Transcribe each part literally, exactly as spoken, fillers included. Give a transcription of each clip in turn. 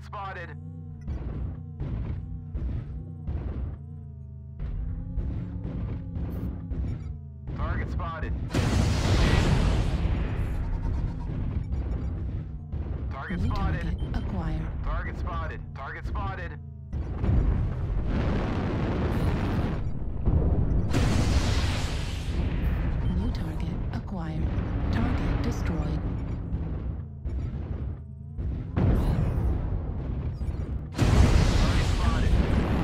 Target spotted. Target spotted. Target New spotted. target acquired. Target spotted. Target spotted. New target acquired. Target destroyed. Target spotted.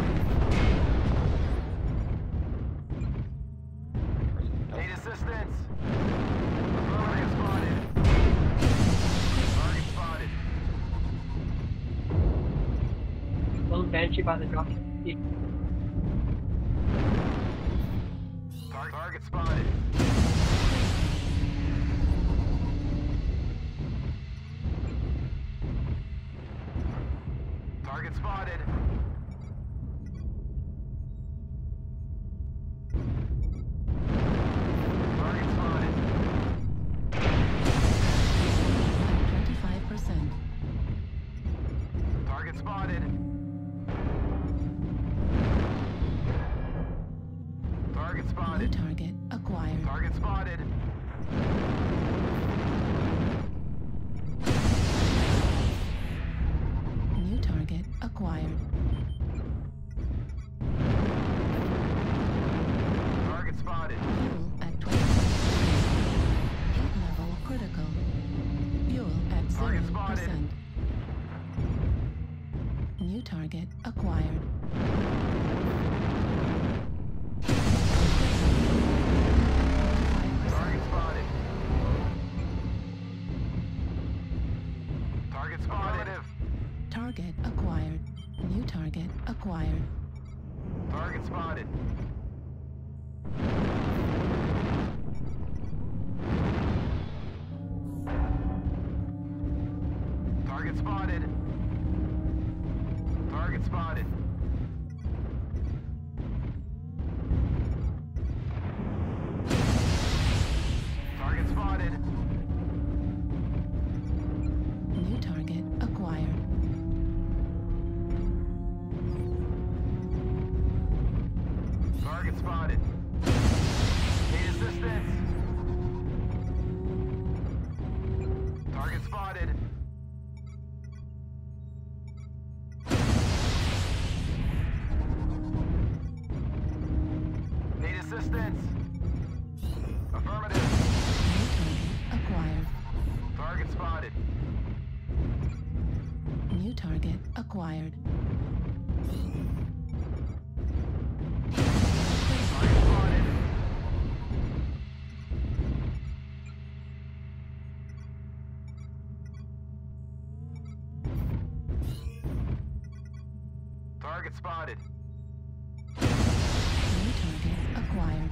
Need assistance. Target spotted. Target spotted. Little banshee by the dock. Tar target spotted. Target spotted. Target spotted. twenty-five percent. Target spotted. Target New spotted. target acquired. Target spotted. New target acquired. Target spotted. Fuel at twenty-five percent. Heat level critical. Fuel at Target zero spotted. percent. New target acquired. Target spotted. Target spotted. Target acquired. New target acquired. Target spotted. Target spotted. Target spotted. Target spotted. New target acquired. Target spotted. Need assistance. Target spotted. Need assistance. Affirmative. New target acquired. Target spotted. New target acquired. Target spotted. Target spotted. New target acquired.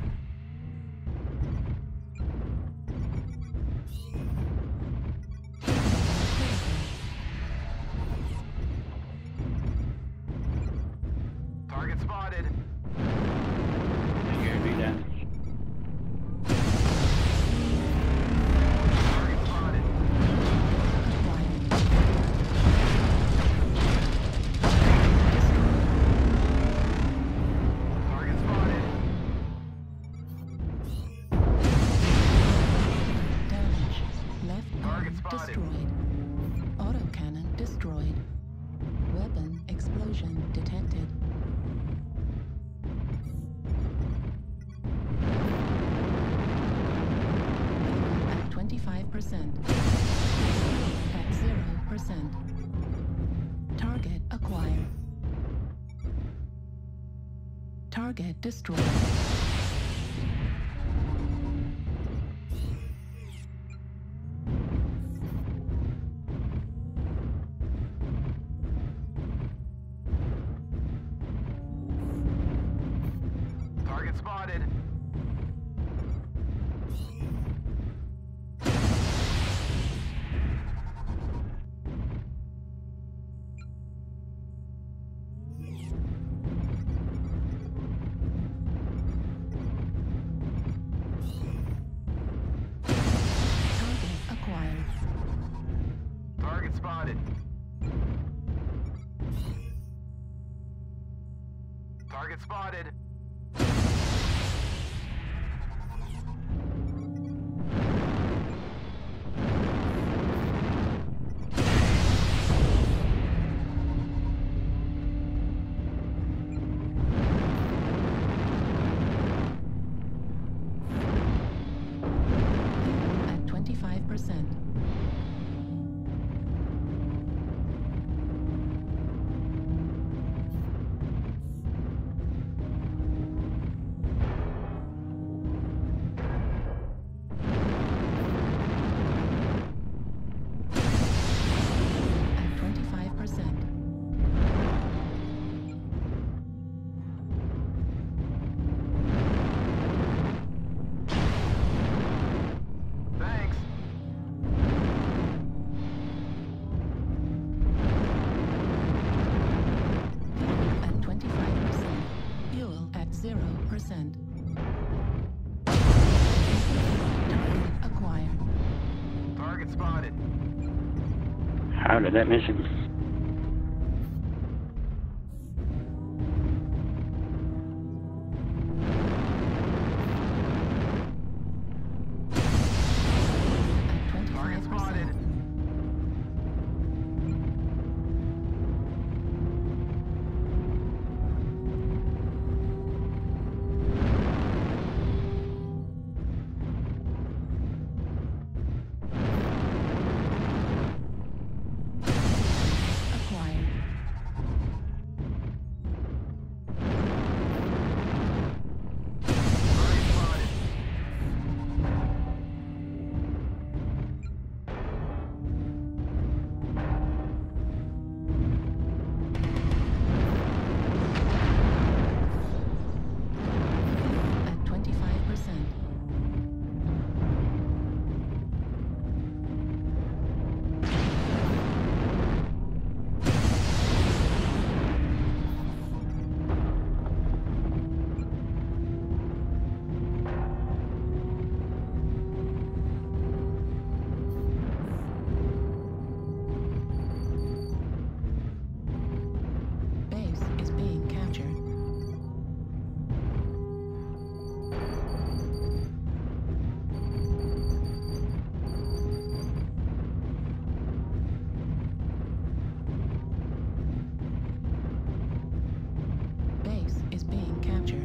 Target spotted. You're gonna do that. Target spotted. Acquired. Target spotted. Damage. Left Target arm spotted. destroyed. Autocannon destroyed. Weapon explosion detected. At twenty-five percent. At zero percent. Target acquired. Target destroyed. Target spotted. Target acquired. Target spotted. Target spotted. At twenty-five percent. At twenty-five percent. Thanks. At twenty-five percent. Fuel at zero percent. Target acquired. Target spotted. How did that miss him? At Target twenty-five spotted. percent. Acquired. Target spotted. At twenty-five percent. Base is being captured. Base is being captured.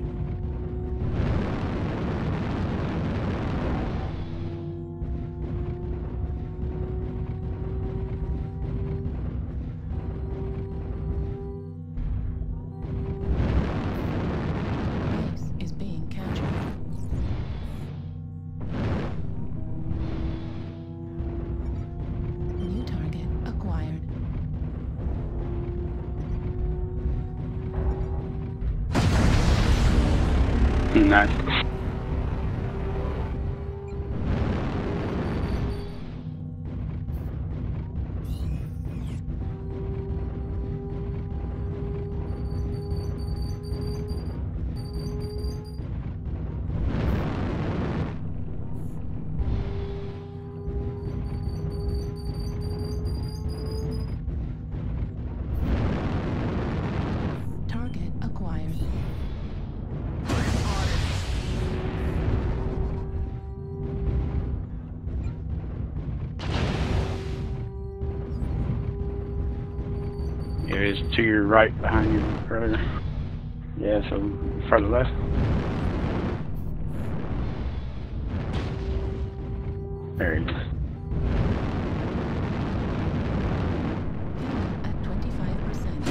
Base is being captured. New target acquired. Nice. Target acquired. Target spotted. There is to your right behind you, brother. Yeah, so further left. There he is. At twenty-five percent.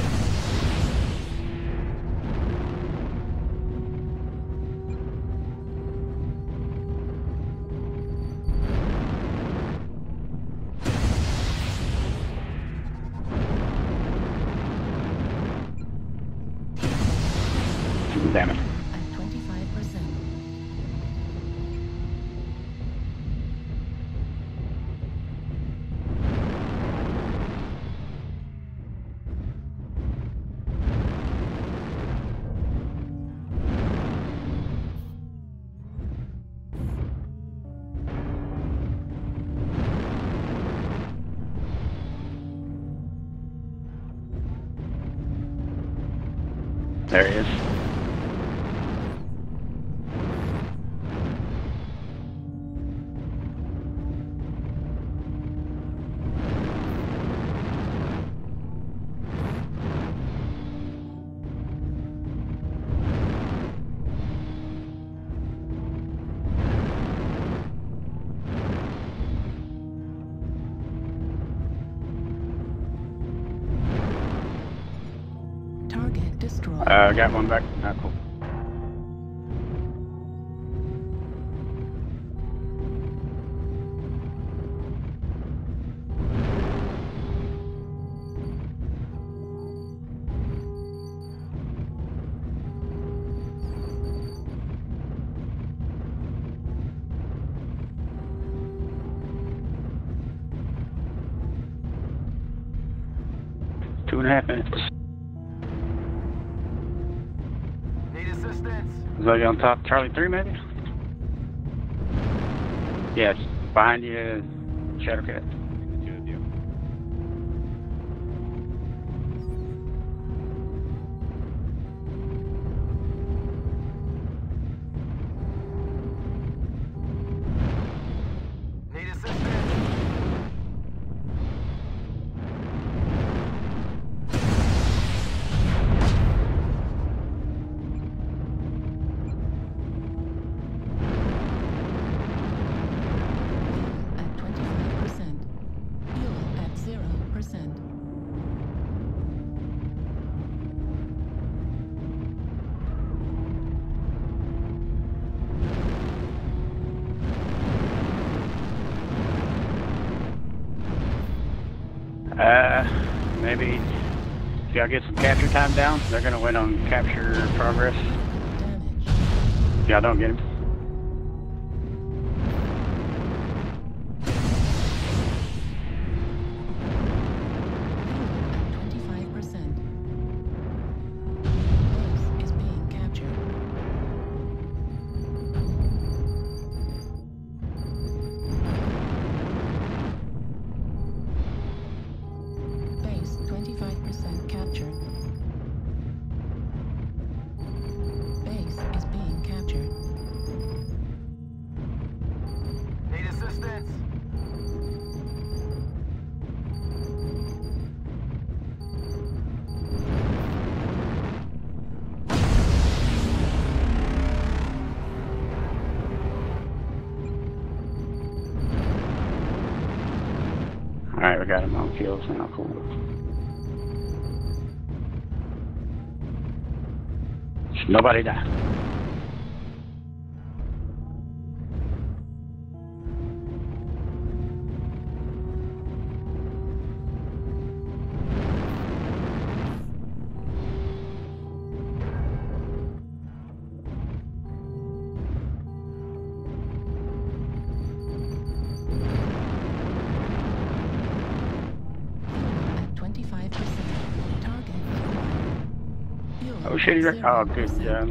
Damn it. At twenty-five percent. There he is. destroyed. Uh, got one back. Ah, cool. Two and a half minutes. Need assistance. Is that on top? Charlie three, maybe? Yes. Behind you, ShadowCat. The two of you. Need assistance. At twenty-five percent. Fuel at zero percent. Uh, maybe if y'all get some capture time down, they're gonna win on capture progress. Damage. If y'all don't get him. Fuel at twenty-five percent. Base is being captured. Base twenty-five percent captured. Base is being captured. Need assistance. Alright, we got him on kills now, cool. Nobody died. At twenty-five percent. Target acquired. Fuel Oh at shit, he wrecked. Oh, zero good percent. job.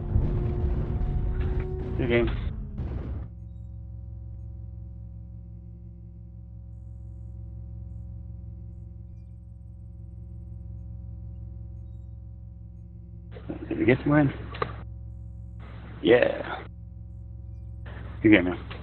Good game. Did we get the win? Yeah. Good game, man.